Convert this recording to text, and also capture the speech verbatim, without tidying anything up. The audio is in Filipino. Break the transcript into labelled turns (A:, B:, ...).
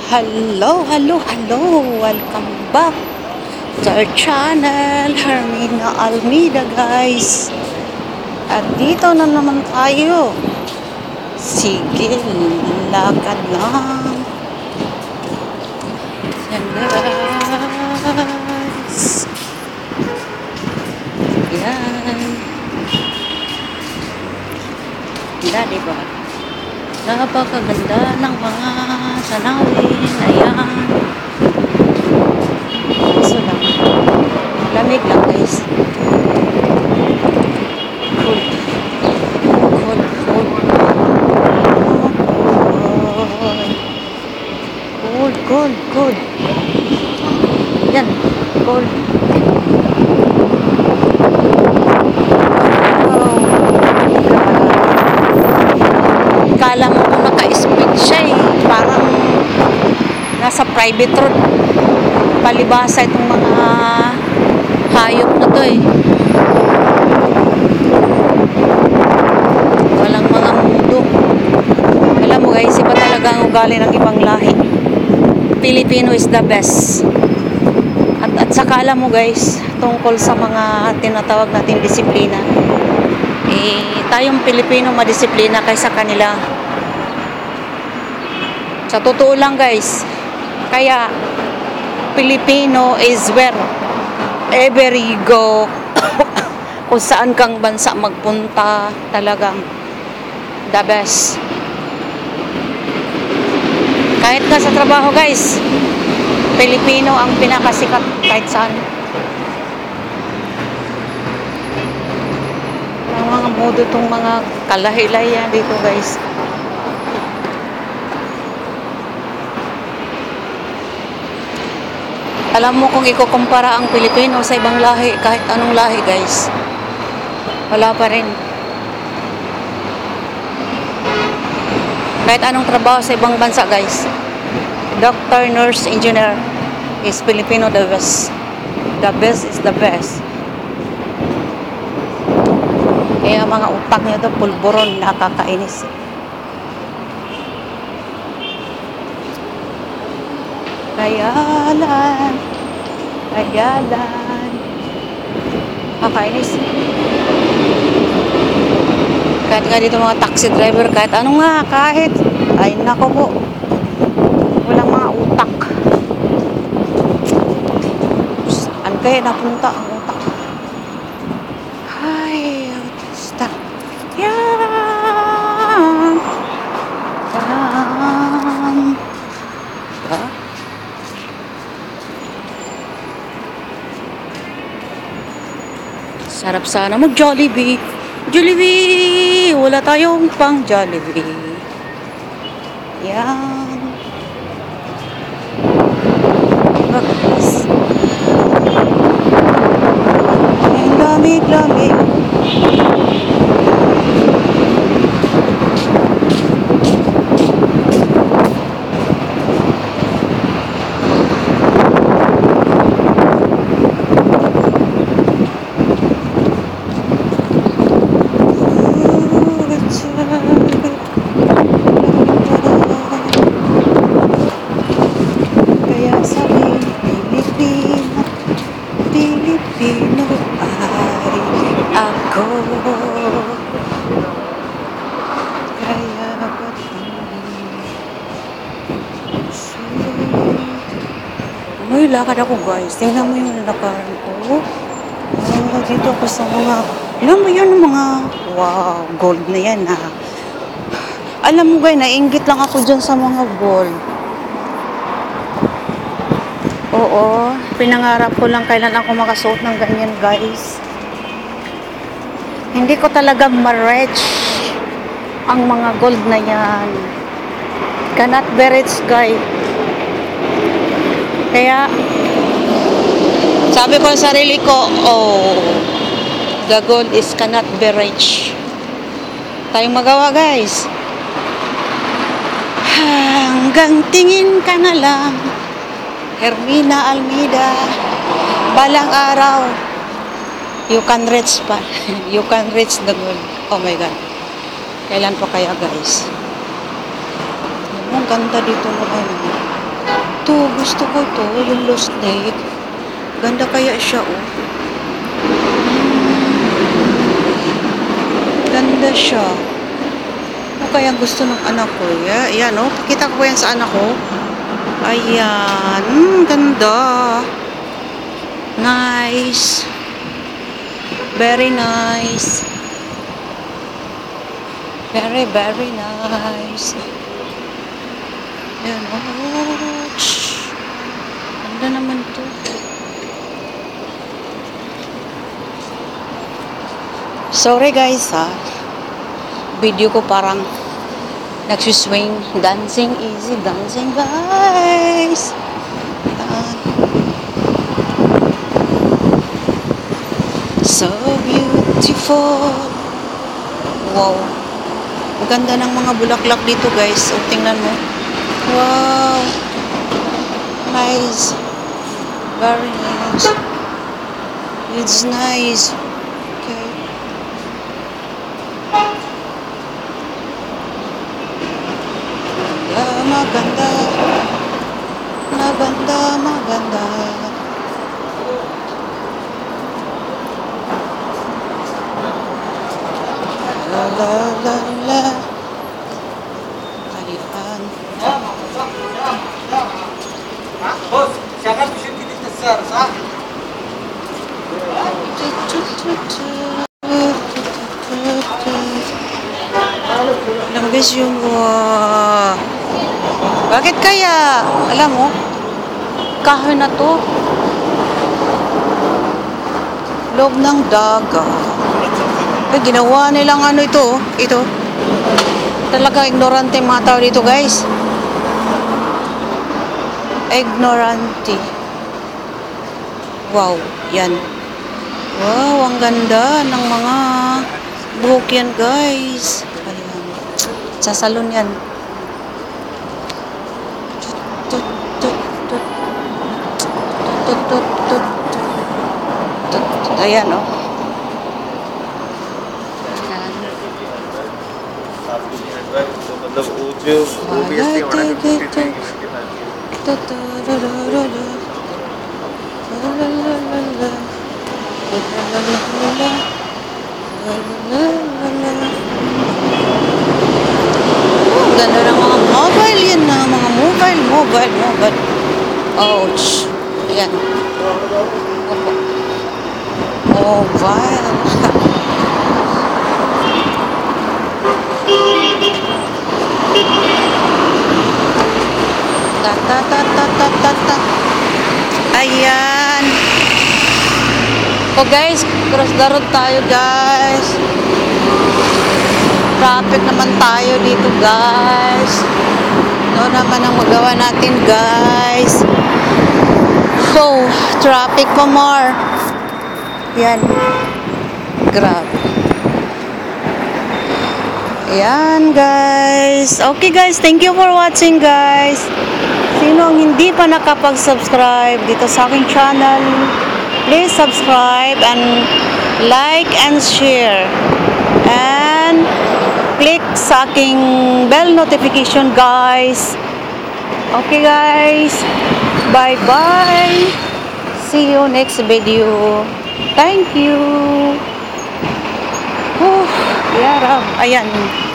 A: Hello, hello, hello! Welcome back to our channel, Hermina Almeida, guys. At dito na naman tayo. Sige, lakad lang. Yan, guys. Yan. Ganda, diba? Napakaganda ng mga tanawin. Ayan. Kaso lang. Lamig lang, guys. Cool. Cool, cool. Cool, cool, cool. Yan. Cool. Kala mo kung naka-speed siya eh. Parang nasa private road. Palibasa itong mga hayop na to eh. Walang mga mundo. Alam mo guys, iba talaga ang ugali ng ibang lahi. Filipino is the best. At, at saka alam mo guys, tungkol sa mga tinatawag natin disiplina. Eh, tayong Pilipino madisiplina kaysa kanila. Sa totoo lang guys, kaya Pilipino is where ever you go, kung saan kang bansa magpunta, talagang the best. Kahit nga sa trabaho guys, Pilipino ang pinakasikat kahit saan. Mga modo itong mga kalahilayan dito guys. Alam mo kung ikukumpara ang Pilipino sa ibang lahi, kahit anong lahi guys, wala pa rin. Kahit anong trabaho sa ibang bansa guys, doctor, nurse, engineer, is Filipino the best. The best is the best. Kaya mga utak niya ito, pulburon, nakakainis. Kayalan, kayalan, nakakainis. Kahit nga dito mga taxi driver, kahit ano nga, kahit, ay nako po, walang mga utak. Saan kaya napunta ang utak? Ay, stop. Yan. Yan. Ha? Sarap sana mag Jollibee. Jollibee! Wala tayong pang Jollibee. Yan. Bakit? Ang lamig-lamig. Kaya sabi, Pilipino, Pilipino ay ako. Kaya ba't may lakad ako guys. Tingnan mo yung lakaran ko. Oh, dito ako sa mga, alam mo yan mga, wow, gold na yan ha. Alam mo guys, nainggit lang ako dyan sa mga gold. Oo, pinangarap ko lang kailan ako makasuot ng ganyan guys. Hindi ko talaga ma-reach ang mga gold na yan. Cannot be reached guys. Kaya sabi ko sa sarili ko, oh, the gold is cannot be reached. Tayong magawa guys. Hanggang tingin ka na lang, Hermina Almeida, balang araw, you can reach pa. You can reach the goal. Oh my God. Kailan pa kaya guys? Ang ganda dito mo ano. Ito, gusto ko to, yung lost lake. Ganda kaya siya, oh. Ganda siya. Ano kaya gusto ng anak ko? Yeah, yan, oh. Pakita ko yan sa anak ko. Ayan. Mm, ganda. Nice. Very nice. Very, very nice. Ayan, oh. Shhh. Ganda naman to. Sorry guys ha. Video ko parang nagsuswing. Dancing easy. Dancing guys. Ayan. So beautiful. Wow. Ang ganda ng mga bulaklak dito guys. O, tingnan mo. Wow. Nice. Very nice. It's nice. Okay. Yeah, maganda. Maganda, maganda. La la la la. Ayan.
B: Boss, siapa bisa pilih besar, sah?
A: Alam mo guys yung uh, bakit kaya alam mo kahoy na to loob ng dagat. Eh, ginawa nilang ano ito ito talaga ignorante yung mga tao dito guys. Ignorante. Wow, yan. Wow, ang ganda ng mga buhok yan guys. Ayan. Sa salon yan. Tut, tut, tut. Tut, tut, tut. Tut, tut. Ayan o. Oh.
B: मतलब वो जो ओबीएसली वाला
A: ganda ng mga mobile yan na mga mobile mobile mobile ouch yan mobile ta ta ta ta ta ta ta ayan oh guys cross the road tayo guys traffic naman tayo dito guys ano naman ang magawa natin guys so traffic pa more yan grabe ayan guys okay guys thank you for watching guys sino ang hindi pa nakapag-subscribe dito sa aking channel please subscribe and like and share and click sa aking bell notification guys okay guys bye bye see you next video thank you. Whew, yarab ayan